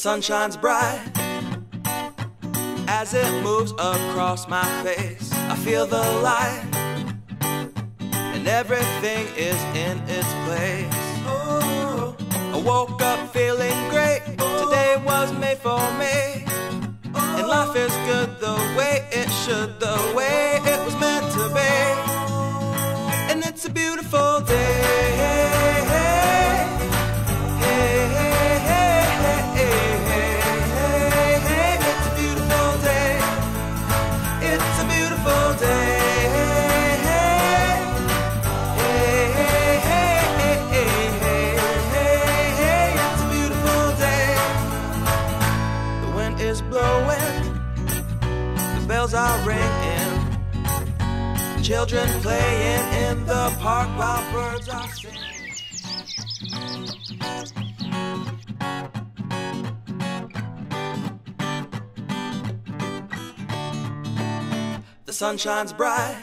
sun shines bright as it moves across my face. I feel the light and everything is in its place. Oh, I woke up feeling great. Today was made for me, and life is good the way it should, the way it was meant to be. And it's a beautiful day. Bells are ringing, children playing in the park while birds are singing. The sun shines bright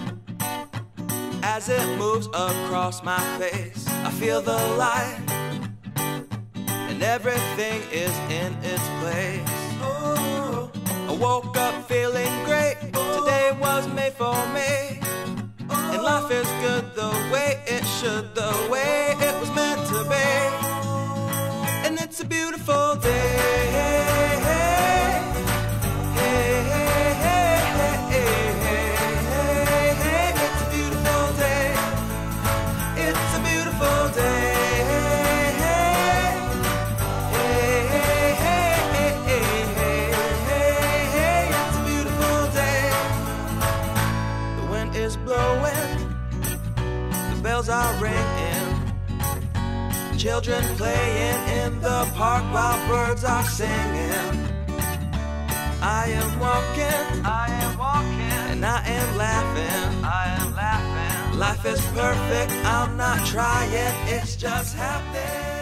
as it moves across my face. I feel the light and everything is in its place. Oh, I woke up feeling great. Today was made for me, and life is good the way it should, the way it was meant to be. And it's a beautiful day. It's a beautiful day. It's a beautiful day. Is blowing, the bells are ringing, children playing in the park while birds are singing. I am walking, and I am laughing, Life is perfect, I'm not trying, it's just happening.